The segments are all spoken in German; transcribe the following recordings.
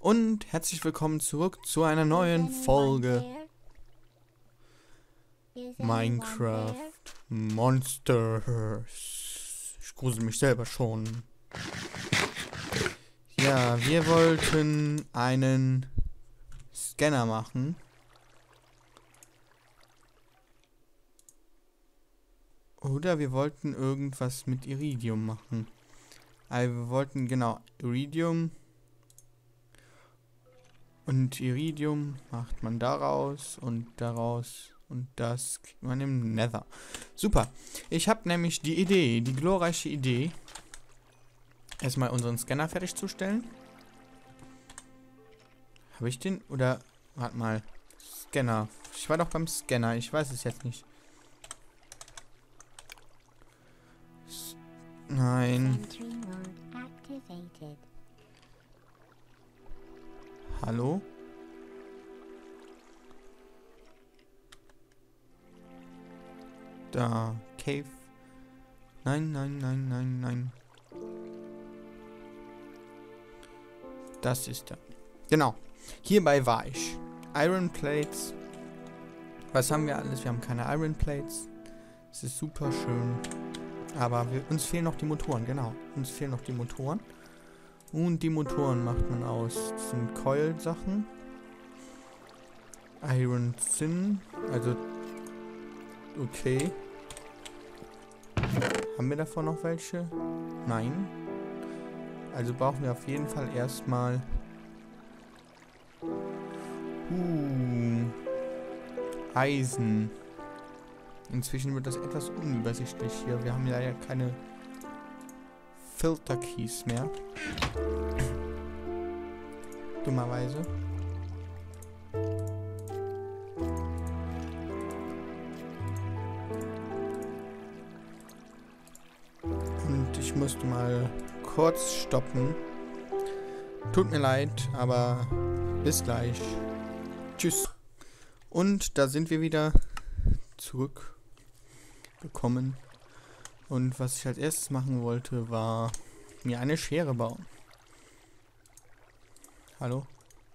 Und herzlich willkommen zurück zu einer neuen Folge Minecraft Monsters. Ich grusel mich selber schon. Ja, wir wollten einen Scanner machen. Oder wir wollten irgendwas mit Iridium machen. Also wir wollten genau Iridium. Und Iridium macht man daraus und daraus und das kriegt man im Nether. Super. Ich habe nämlich die Idee, die glorreiche Idee, erstmal unseren Scanner fertigzustellen. Habe ich den? Oder, warte mal. Scanner. Ich war doch beim Scanner. Ich weiß es jetzt nicht. Nein. Hallo? Da. Cave. Nein, nein, nein, nein, nein. Das ist er. Genau. Hierbei war ich. Iron Plates. Was haben wir alles? Wir haben keine Iron Plates. Das ist super schön. Aber uns fehlen noch die Motoren. Genau. Uns fehlen noch die Motoren. Und die Motoren macht man aus. Das sind Coil-Sachen. Iron Tin. Also. Okay. Haben wir davon noch welche? Nein. Also brauchen wir auf jeden Fall erstmal. Eisen. Inzwischen wird das etwas unübersichtlich hier. Wir haben ja keine Filter-Keys mehr. Dummerweise. Und ich musste mal kurz stoppen. Tut mir leid, aber bis gleich. Tschüss. Und da sind wir wieder zurückgekommen. Und was ich als erstes machen wollte, war mir eine Schere bauen. Hallo?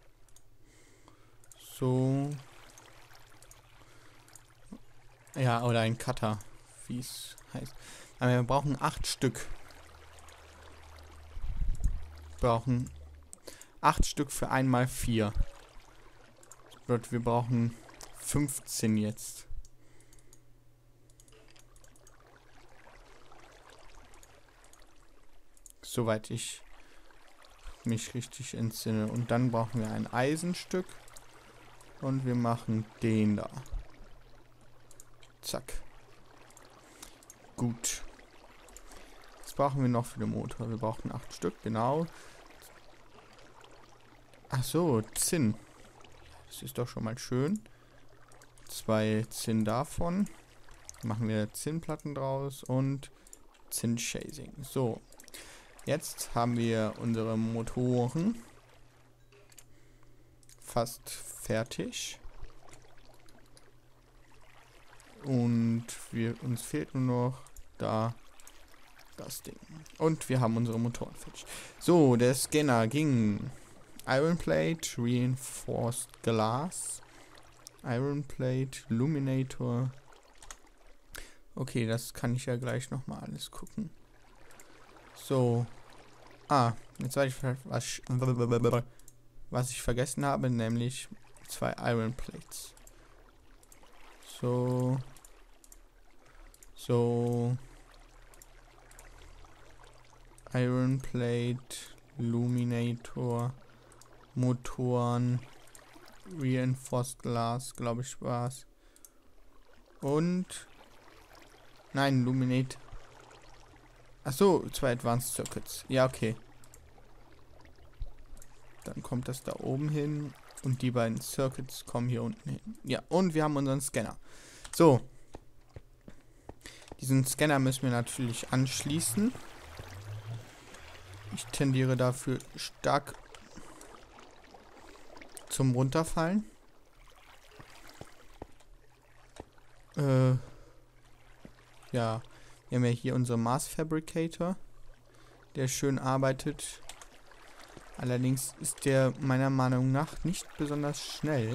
So. Ja, oder ein Cutter, wie es heißt. Aber wir brauchen 8 Stück. Wir brauchen 8 Stück für 1x4. Wir brauchen 15 jetzt. Soweit ich mich richtig entsinne. Und dann brauchen wir ein Eisenstück. Und wir machen den da. Zack. Gut. Was brauchen wir noch für den Motor? Wir brauchen 8 Stück, genau. Ach so, Zinn. Das ist doch schon mal schön. 2 Zinn davon. Machen wir Zinnplatten draus und Zinn-Shasing. So. Jetzt haben wir unsere Motoren fast fertig. Und uns fehlt nur noch da das Ding. Und wir haben unsere Motoren fertig. So, der Scanner ging. Iron Plate, Reinforced Glass. Iron Plate, Luminator. Okay, das kann ich ja gleich nochmal alles gucken. So. Jetzt weiß ich, was ich vergessen habe, nämlich 2 Iron Plates. So. Iron Plate, Luminator, Motoren, Reinforced Glass, glaube ich, war's. Und. Nein, Luminate. Achso, 2 Advanced Circuits. Ja, okay. Dann kommt das da oben hin. Und die beiden Circuits kommen hier unten hin. Ja, und wir haben unseren Scanner. So. Diesen Scanner müssen wir natürlich anschließen. Ich tendiere dafür stark zum Runterfallen. Ja. Wir haben ja hier unseren Mars Fabricator, der schön arbeitet. Allerdings ist der meiner Meinung nach nicht besonders schnell.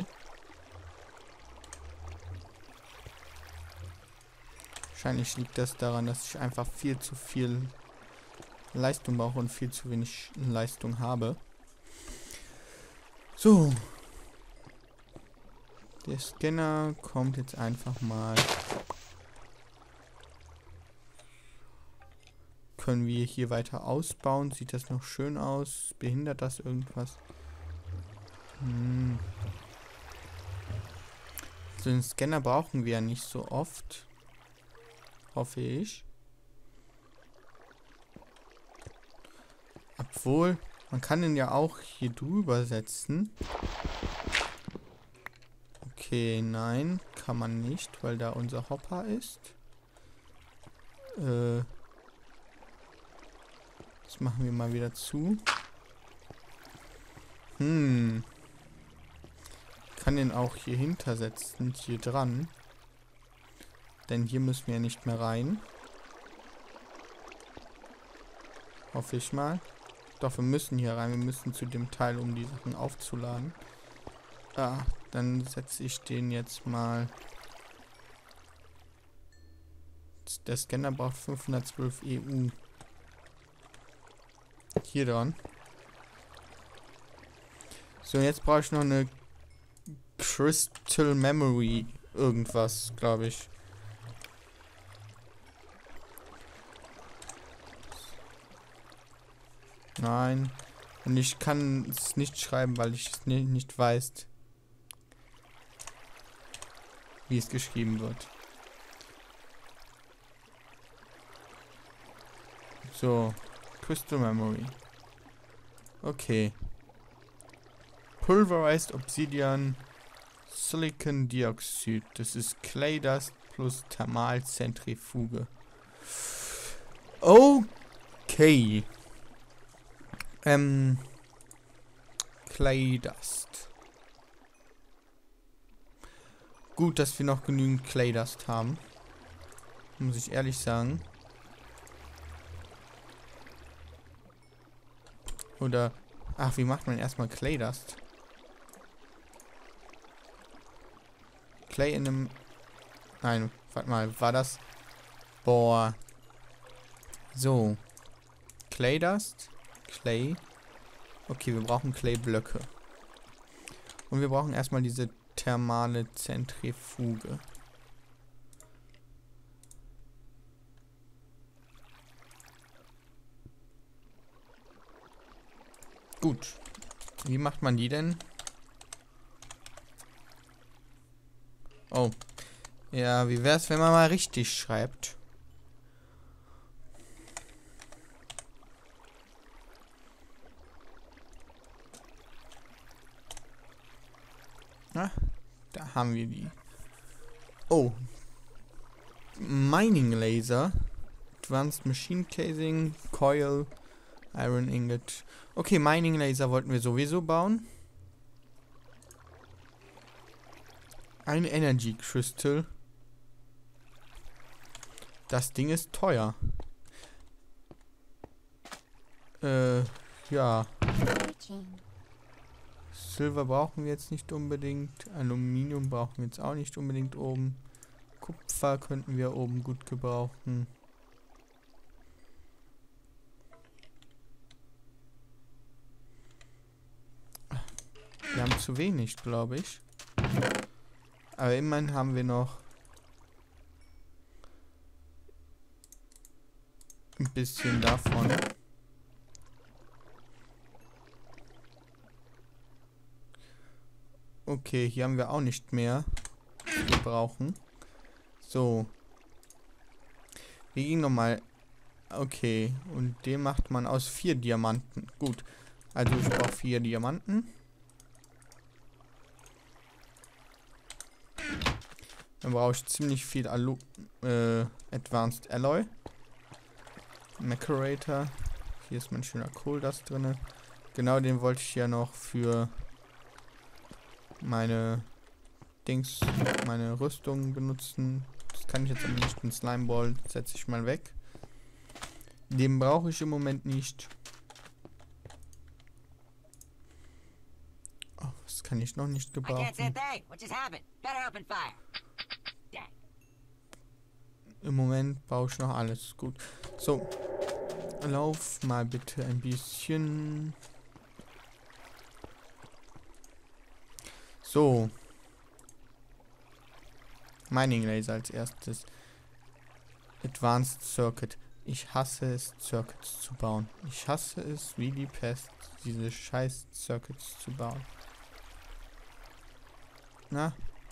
Wahrscheinlich liegt das daran, dass ich einfach viel zu viel Leistung brauche und viel zu wenig Leistung habe. So. Der Scanner kommt jetzt einfach mal. Können wir hier weiter ausbauen? Sieht das noch schön aus? Behindert das irgendwas? So einen Scanner brauchen wir ja nicht so oft. Hoffe ich. Obwohl, man kann ihn ja auch hier drüber setzen. Okay, nein, kann man nicht, weil da unser Hopper ist. Das machen wir mal wieder zu. Kann den auch hier hintersetzen, hier dran. Denn hier müssen wir ja nicht mehr rein. Hoffe ich mal. Doch, wir müssen hier rein. Wir müssen zu dem Teil, um die Sachen aufzuladen. Dann setze ich den jetzt mal. Der Scanner braucht 512 EU. Hier dran. So, jetzt brauche ich noch eine Crystal Memory. Irgendwas, glaube ich. Nein. Und ich kann es nicht schreiben, weil ich es nicht weiß, wie es geschrieben wird. So. Crystal Memory. Okay. Pulverized Obsidian Silicon Dioxide. Das ist Clay Dust plus Thermalzentrifuge. Okay. Clay Dust. Gut, dass wir noch genügend Clay Dust haben. Muss ich ehrlich sagen. Oder... Ach, wie macht man erstmal Clay Dust? Clay in einem... Nein, warte mal, war das... Boah. So. Clay Dust. Clay. Okay, wir brauchen Clay-Blöcke. Und wir brauchen erstmal diese thermale Zentrifuge. Gut. Wie macht man die denn? Oh. Ja, wie wär's, wenn man mal richtig schreibt? Na, da haben wir die. Oh. Mining Laser. Advanced Machine Casing. Coil. Iron Ingot. Okay, Mining Laser wollten wir sowieso bauen. Ein Energy Crystal. Das Ding ist teuer. Ja. Silber brauchen wir jetzt nicht unbedingt. Aluminium brauchen wir jetzt auch nicht unbedingt oben. Kupfer könnten wir oben gut gebrauchen. Wir haben zu wenig, glaube ich. Aber immerhin haben wir noch ein bisschen davon. Okay, hier haben wir auch nicht mehr, was wir brauchen. So. Wir gehen nochmal. Okay, und den macht man aus 4 Diamanten. Gut. Also ich brauche 4 Diamanten. Dann brauche ich ziemlich viel Advanced Alloy. Macerator. Hier ist mein schöner Coal Dust drin. Genau den wollte ich ja noch für meine Rüstung benutzen. Das kann ich jetzt aber nicht. Den Slimeball setze ich mal weg. Den brauche ich im Moment nicht. Das kann ich noch nicht I can't see a gebrauchen. thing. What just happened? Better open fire. Dang. Im Moment brauche ich noch alles. Gut. So. Lauf mal bitte ein bisschen. So. Mining Laser als erstes. Advanced Circuit. Ich hasse es, Circuits zu bauen. Ich hasse es wie die Pest, diese scheiß Circuits zu bauen. Na?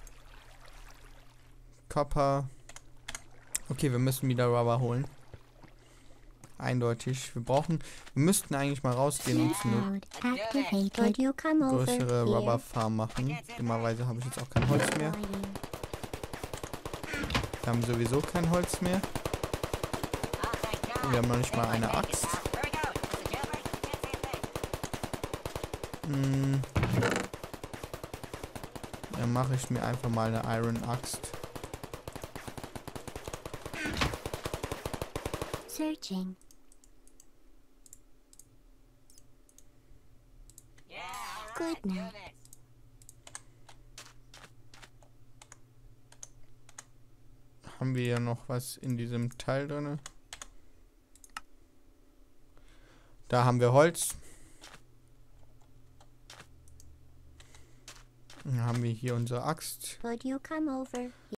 Copper. Okay, wir müssen wieder Rubber holen. Eindeutig. Wir müssten eigentlich mal rausgehen und eine Activated. You come over größere here. Rubber Farm machen. Dummerweise habe ich jetzt auch kein Holz mehr. Wir haben sowieso kein Holz mehr. Oh, thank God. Wir haben noch nicht mal eine Thank you. Axt. Where we going? Is the jailbreak? Can't see a thing. Dann mache ich mir einfach mal eine Iron Axt. Searching. Yeah, all Good right, do night. this. Haben wir ja noch was in diesem Teil drin? Da haben wir Holz. Dann haben wir hier unsere Axt. Could you come over